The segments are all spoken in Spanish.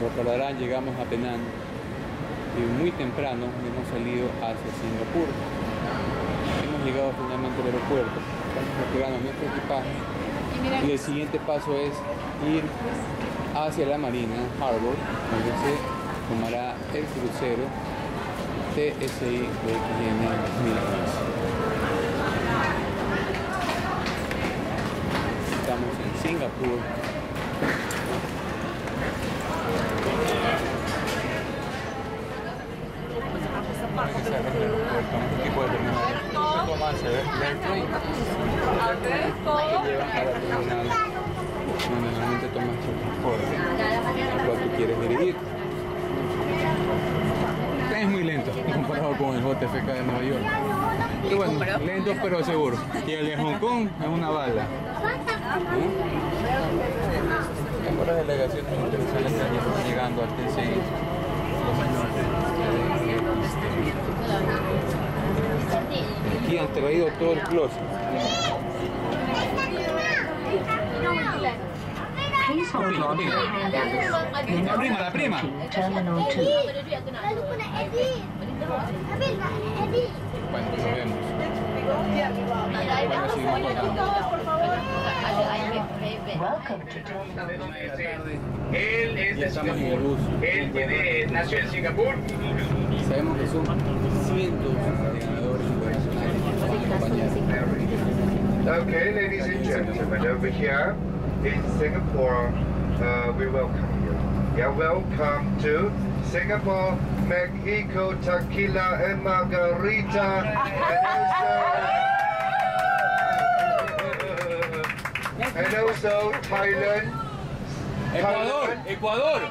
recordarán, llegamos a Penang y muy temprano hemos salido hacia Singapur. Hemos llegado finalmente al aeropuerto, estamos retirando nuestro equipaje y el siguiente paso es ir hacia la marina Harbor, donde se tomará el crucero TSI BXN 2015. Estamos en Singapur. ¿Qué tipo de terminal? Se toma hacia el airplane que llevan a la terminal donde normalmente tomas tu transporte al cual tú quieres dirigir. Es muy lento comparado con el JFK de Nueva York. Pero bueno, lento pero seguro. Y el de Hong Kong es una bala. Tengo las delegaciones internacionales que están llegando al TCI. Aquí han traído todo el closet. La prima. Bueno, nos vemos. Él es de Singapur. Él nació en Singapur. Sabemos que son cientos de ganadores internacionales. Okay, ladies and gentlemen, over here in Singapore, we welcome you. Yeah, welcome to Singapore, Mexico, Tequila and Margarita, and also Thailand. Ecuador, Ecuador,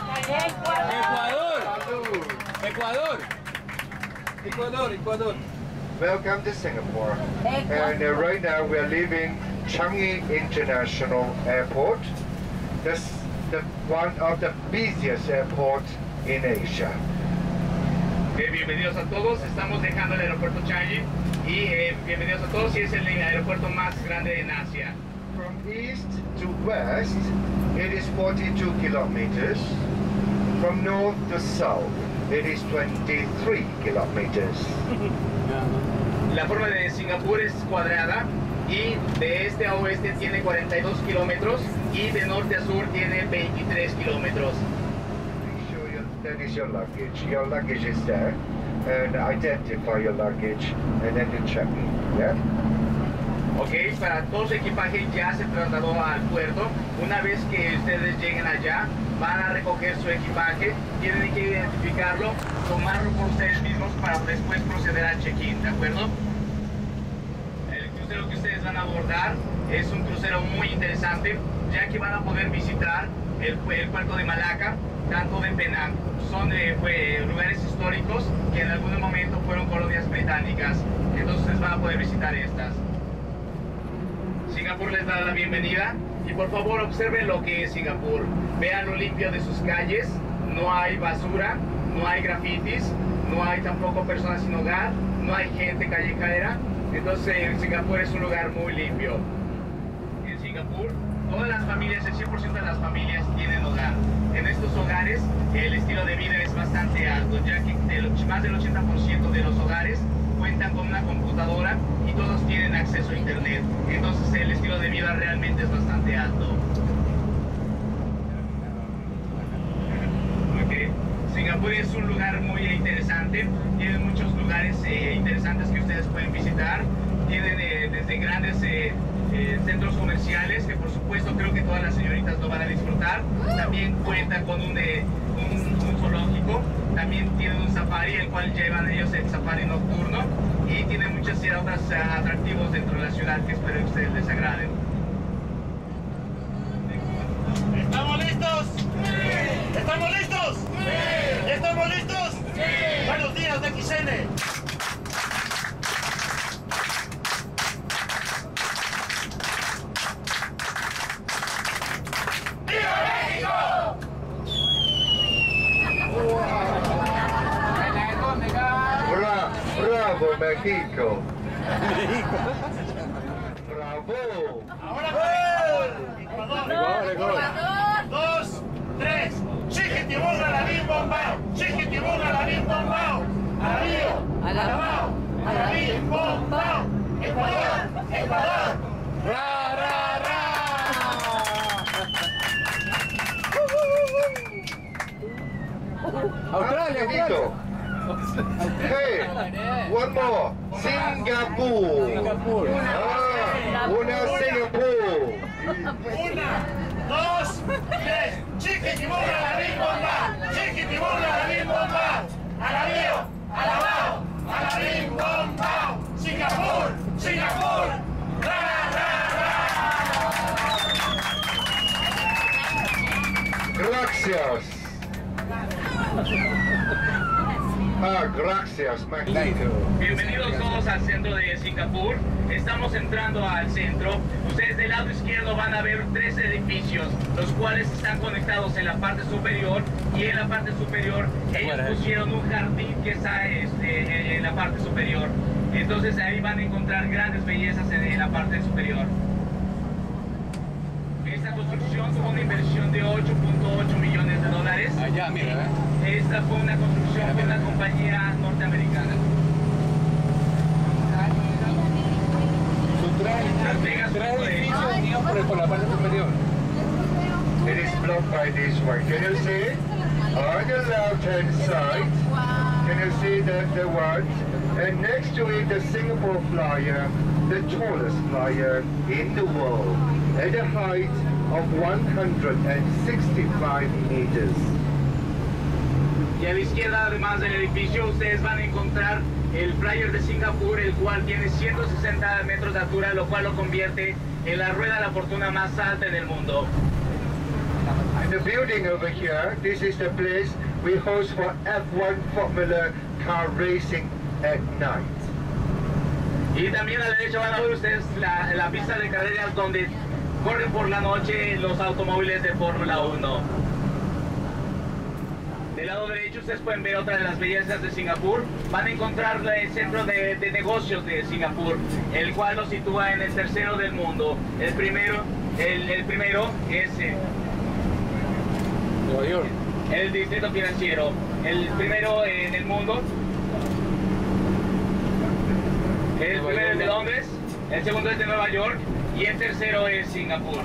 Ecuador, Ecuador, Ecuador. Welcome to Singapore. And right now we are leaving Changi International Airport. That's one of the busiest airports in Asia. Bienvenidos a todos, estamos dejando el aeropuerto Changi y bienvenidos a todos y es el aeropuerto más grande en Asia. From east to west, it is 42 kilometers. From north to south, it is 23 kilometers. La forma de Singapur es cuadrada y de este a oeste tiene 42 kilómetros y de norte a sur tiene 23 kilómetros. Make sure that is your luggage. Your luggage is there, and identify your luggage, and then you check in. Yeah. Ok, para todo su equipaje ya se trasladó al puerto. Una vez que ustedes lleguen allá, van a recoger su equipaje, tienen que identificarlo, tomarlo por ustedes mismos para después proceder al check-in, ¿de acuerdo? El crucero que ustedes van a abordar es un crucero muy interesante, ya que van a poder visitar el puerto de Malaca, tanto de Penang. Son lugares históricos que en algún momento fueron colonias británicas, entonces van a poder visitar estas. Singapur les da la bienvenida y por favor observen lo que es Singapur. Vean lo limpio de sus calles, no hay basura, no hay grafitis, no hay tampoco personas sin hogar, no hay gente callejera. Entonces Singapur es un lugar muy limpio. En Singapur todas las familias, el 100% de las familias tienen hogar. En estos hogares el estilo de vida es bastante alto, ya que más del 80% de los hogares cuentan con una computadora y todos tienen acceso a internet. Entonces el estilo de vida realmente es bastante alto. Okay. Singapur es un lugar muy interesante, tiene muchos lugares interesantes que ustedes pueden visitar. Tienen desde grandes centros comerciales, que por supuesto creo que todas las señoritas lo van a disfrutar. También cuentan con un zoológico, también tienen un safari, el cual llevan ellos el safari nocturno, y tienen muchos otros atractivos dentro de la ciudad que espero que ustedes les agraden. ¿Estamos listos? ¡Sí! ¿Estamos listos? ¡Sí! ¿Estamos listos? ¡Sí! Buenos días de XN. Bravo, México. Bravo. Ahora con Ecuador. 2, 3, ¡síguete! Ecuador. ¡Ra, ra, ra! Australia, Australia. Hey, one more. Singapore. Singapur. Una Singapore. 1, 2, 3. Chiquitibula la rimbomba. Chiquitibula la rimbomba. Alabío, alabao, alarimbombao. Singapur, Singapur. Ra, ra, ra. Gracias. Gracias, magnífico. Bienvenidos todos al centro de Singapur. Estamos entrando al centro. Ustedes del lado izquierdo van a ver 3 edificios, los cuales están conectados en la parte superior, y en la parte superior ellos pusieron un jardín que está en la parte superior. Entonces ahí van a encontrar grandes bellezas en la parte superior. Esta construcción tuvo una inversión de 8.8 millones de dólares. Allá, mira, Esta fue una construcción de una compañía norteamericana. Tres edificios por la parte superior. It is blocked by this one. Can you see? On the left-hand side, can you see the words? And next to it, the Singapore Flyer, the tallest flyer in the world, at a height of 165 meters. Y a la izquierda, además del edificio, ustedes van a encontrar el flyer de Singapur, el cual tiene 160 metros de altura, lo cual lo convierte en la rueda de la fortuna más alta en el mundo. And the building over here, this is the place we host for F1 Formula car racing at night. Y también a la derecha van a ver ustedes la pista de carreras donde corren por la noche los automóviles de Fórmula 1. Del lado derecho ustedes pueden ver otra de las bellezas de Singapur. Van a encontrar el centro de negocios de Singapur, el cual lo sitúa en el tercero del mundo. El primero es Nueva York. el distrito financiero. El primero en el mundo. El primero es de Londres, el segundo es de Nueva York y el tercero es Singapur.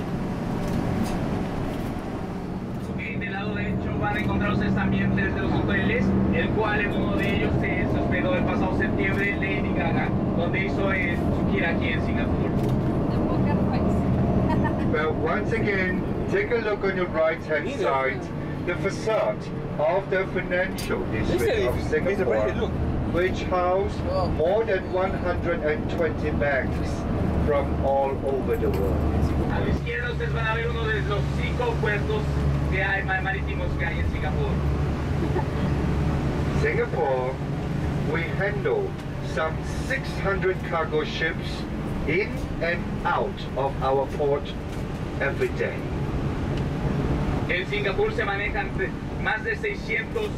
Del lado derecho van a encontrar ustedes también 3 de los hoteles, el cual en uno de ellos se hospedó el pasado septiembre Lady Gaga, donde hizo su gira aquí en Singapur. Well, once again, take a look on your right-hand side, the facade of the financial district of Singapore, which house more than 120 banks from all over the world. A la izquierda ustedes van a ver uno de los 5 puertos que hay marítimos que hay en Singapur. Singapore, we handle some 600 cargo ships in and out of our port every day. En Singapur se manejan más de 600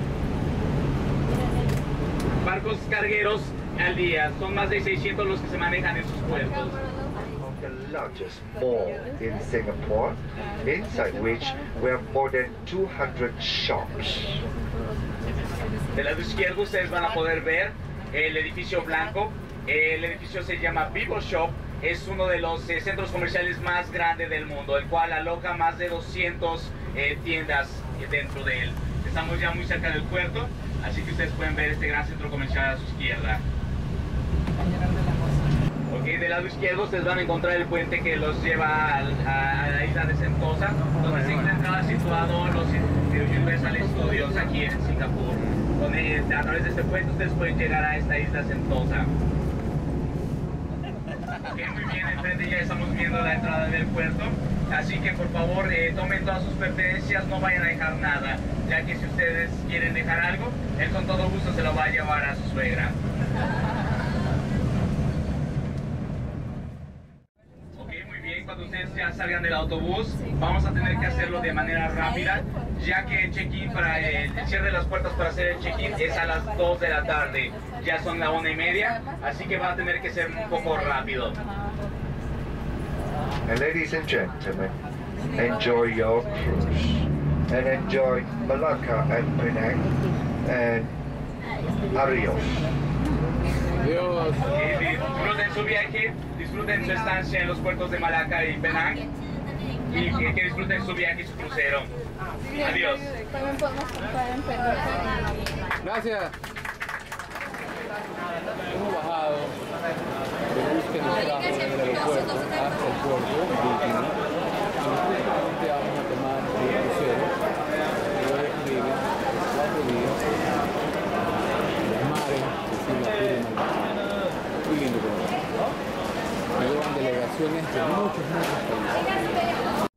barcos cargueros al día. Son más de 600 los que se manejan en sus puertos. The largest mall in Singapore, inside which we have more than 200 shops. Del lado izquierdo ustedes van a poder ver el edificio blanco. El edificio se llama Vivo Shop. Es uno de los centros comerciales más grandes del mundo, el cual aloja más de 200 tiendas dentro de él. Estamos ya muy cerca del puerto, así que ustedes pueden ver este gran centro comercial a su izquierda. Okay, del lado izquierdo ustedes van a encontrar el puente que los lleva a la isla de Sentosa, donde se encuentra situado los Universal Studios aquí en Singapur, donde a través de este puente ustedes pueden llegar a esta isla Sentosa. Okay, muy bien, enfrente ya estamos viendo la entrada del puerto, así que por favor tomen todas sus pertenencias, no vayan a dejar nada, ya que si ustedes quieren dejar algo, él con todo gusto se lo va a llevar a su suegra. Cuando ustedes ya salgan del autobús, vamos a tener que hacerlo de manera rápida, ya que el check-in para el cierre de las puertas para hacer el check-in es a las 2 de la tarde, ya son las 1:30, así que va a tener que ser un poco rápido. And ladies and gentlemen, enjoy your cruise and enjoy Malacca and Penang and adios. Adiós. Y disfruten su viaje, disfruten su estancia en los puertos de Malaca y Penang. Y que disfruten su viaje y su crucero. Adiós. También podemos comprar en Perú. Gracias. Hemos bajado de bus que nos trajo desde el aeropuerto hasta el puerto último. Y justamente vamos a tomar el crucero que va a describir 4 días los mares de Singapur y Malaca. Muy lindo, me llevan delegaciones de muchos países.